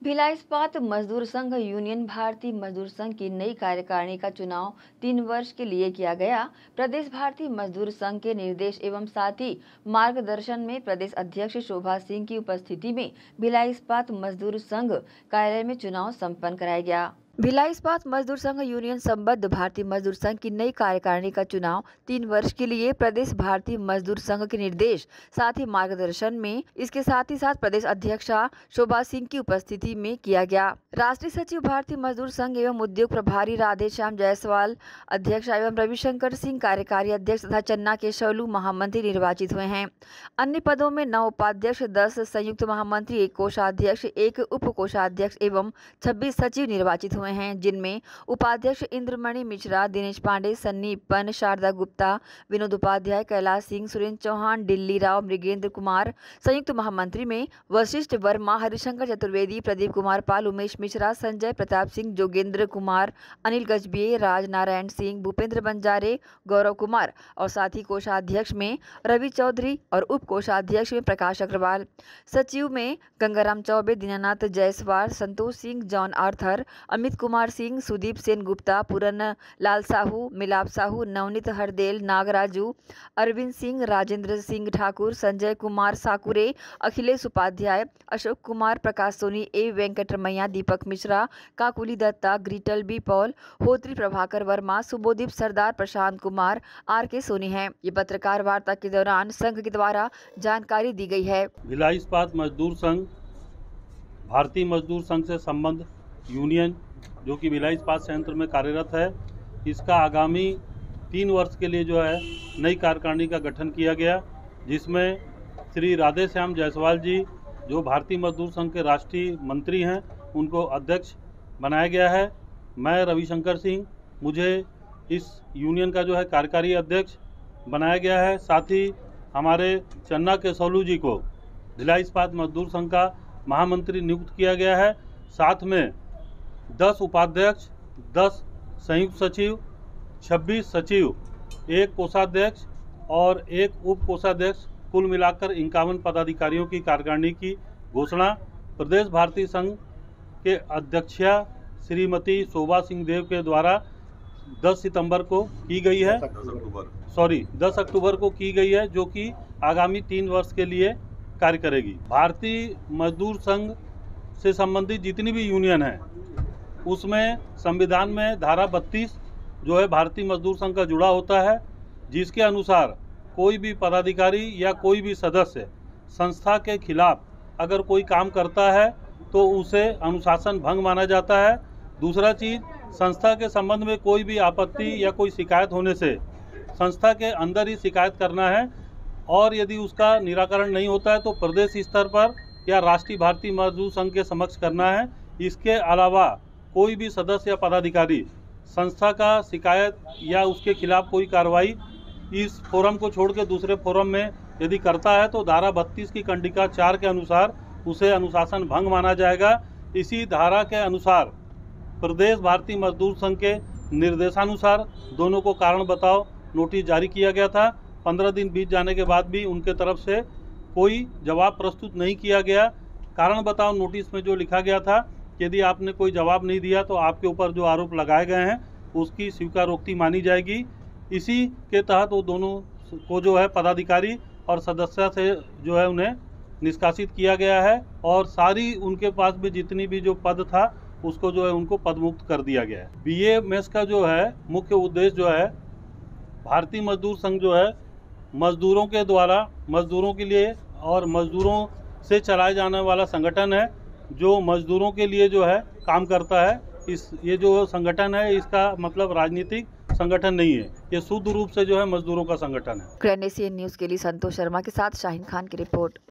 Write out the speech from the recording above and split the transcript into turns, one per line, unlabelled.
भिलाई इस्पात मजदूर संघ यूनियन भारतीय मजदूर संघ की नई कार्यकारिणी का चुनाव 3 वर्ष के लिए किया गया। प्रदेश भारतीय मजदूर संघ के निर्देश एवं साथ ही मार्गदर्शन में प्रदेश अध्यक्ष शोभा सिंह की उपस्थिति में भिलाई इस्पात मजदूर संघ कार्यालय में चुनाव संपन्न कराया गया। भिलाई इस्पात मजदूर संघ यूनियन संबद्ध भारतीय मजदूर संघ की नई कार्यकारिणी का चुनाव 3 वर्ष के लिए प्रदेश भारतीय मजदूर संघ के निर्देश साथ ही मार्गदर्शन में इसके साथ ही प्रदेश अध्यक्षा शोभा सिंह की उपस्थिति में किया गया। राष्ट्रीय सचिव भारतीय मजदूर संघ एवं उद्योग प्रभारी राधेश्याम जायसवाल अध्यक्ष एवं रविशंकर सिंह कार्यकारी अध्यक्ष तथा चन्ना केशवलू महामंत्री निर्वाचित हुए हैं। अन्य पदों में 9 उपाध्यक्ष, 10 संयुक्त महामंत्री, 1 कोषाध्यक्ष, 1 उप कोषाध्यक्ष एवं 26 सचिव निर्वाचित हुए हैं, जिनमें उपाध्यक्ष इंद्रमणि मिश्रा, दिनेश पांडे, सन्नी पन, शारदा गुप्ता, विनोद उपाध्याय, कैलाश सिंह, सुरेंद्र चौहान, दिल्ली राव, मृगेंद्र कुमार। संयुक्त महामंत्री में वशिष्ठ वर्मा, हरिशंकर चतुर्वेदी, प्रदीप कुमार पाल, उमेश मिश्रा, संजय प्रताप सिंह, जोगेंद्र कुमार, अनिल गजबिये, राज नारायण सिंह, भूपेंद्र बंजारे, गौरव कुमार और साथ ही कोषाध्यक्ष में रवि चौधरी और उप कोषाध्यक्ष में प्रकाश अग्रवाल। सचिव में Gangaram Choubey, Dinanath Jaiswal, Santosh Singh, John Arthur, Amit Kumar Singh, Sudeep Sen Gupta, Puran Lal Sahu, Milap Sahu, Navneet Hardel, Nagaraju, Arvind Singh, Rajendra Singh Thakur, Sanjay Kumar Sakure, Akhilesh Upadhyay, Ashok Kumar, Prakash Soni, A Venkataramaiah, Deepak Mishra, Kakuli Dutta, Gretel B Paul, Hotri Prabhakar Verma, Subodip Sardar, Prashant Kumar, R K Soni हैं। ये पत्रकार वार्ता के दौरान संघ के द्वारा जानकारी दी गई है।
भिलाई इस्पात मजदूर संघ भारतीय मजदूर संघ से संबंध यूनियन जो कि भिलाई इस्पात संयंत्र में कार्यरत है, इसका आगामी 3 वर्ष के लिए जो है नई कार्यकारिणी का गठन किया गया, जिसमें श्री राधेश्याम जायसवाल जी जो भारतीय मजदूर संघ के राष्ट्रीय मंत्री हैं उनको अध्यक्ष बनाया गया है। मैं रविशंकर सिंह, मुझे इस यूनियन का जो है कार्यकारी अध्यक्ष बनाया गया है। साथ ही हमारे चन्ना केशवलू जी को भिलाई इस्पात मजदूर संघ का महामंत्री नियुक्त किया गया है। साथ में 10 उपाध्यक्ष, 10 संयुक्त सचिव, 26 सचिव, 1 कोषाध्यक्ष और 1 उप कोषाध्यक्ष, कुल मिलाकर 51 पदाधिकारियों की कार्यकारिणी की घोषणा प्रदेश भारतीय संघ के अध्यक्षा श्रीमती शोभा सिंह देव के द्वारा 10 सितंबर को की गई है, 10 अक्टूबर को की गई है, जो कि आगामी 3 वर्ष के लिए कार्य करेगी। भारतीय मजदूर संघ से संबंधित जितनी भी यूनियन है उसमें संविधान में धारा 32 जो है भारतीय मजदूर संघ का जुड़ा होता है, जिसके अनुसार कोई भी पदाधिकारी या कोई भी सदस्य संस्था के खिलाफ अगर कोई काम करता है तो उसे अनुशासन भंग माना जाता है। दूसरा चीज़, संस्था के संबंध में कोई भी आपत्ति या कोई शिकायत होने से संस्था के अंदर ही शिकायत करना है, और यदि उसका निराकरण नहीं होता है तो प्रदेश स्तर पर या राष्ट्रीय भारतीय मजदूर संघ के समक्ष करना है। इसके अलावा कोई भी सदस्य या पदाधिकारी संस्था का शिकायत या उसके खिलाफ कोई कार्रवाई इस फोरम को छोड़ के दूसरे फोरम में यदि करता है तो धारा 32 की कंडिका 4 के अनुसार उसे अनुशासन भंग माना जाएगा। इसी धारा के अनुसार प्रदेश भारतीय मजदूर संघ के निर्देशानुसार दोनों को कारण बताओ नोटिस जारी किया गया था। 15 दिन बीत जाने के बाद भी उनके तरफ से कोई जवाब प्रस्तुत नहीं किया गया। कारण बताओ नोटिस में जो लिखा गया था, यदि आपने कोई जवाब नहीं दिया तो आपके ऊपर जो आरोप लगाए गए हैं उसकी स्वीकारोक्ति मानी जाएगी। इसी के तहत वो दोनों को जो है पदाधिकारी और सदस्य से जो है उन्हें निष्कासित किया गया है, और सारी उनके पास भी जितनी भी जो पद था उसको जो है उनको पदमुक्त कर दिया गया है। बीएमएस का जो है मुख्य उद्देश्य जो है, भारतीय मजदूर संघ जो है मजदूरों के द्वारा मजदूरों के लिए और मजदूरों से चलाए जाने वाला संगठन है जो मजदूरों के लिए जो है काम करता है। ये जो संगठन है इसका मतलब राजनीतिक संगठन नहीं है, ये शुद्ध रूप से जो है मजदूरों का संगठन है।
ग्रैंड एशियन न्यूज़ के लिए संतोष शर्मा के साथ शाहीन खान की रिपोर्ट।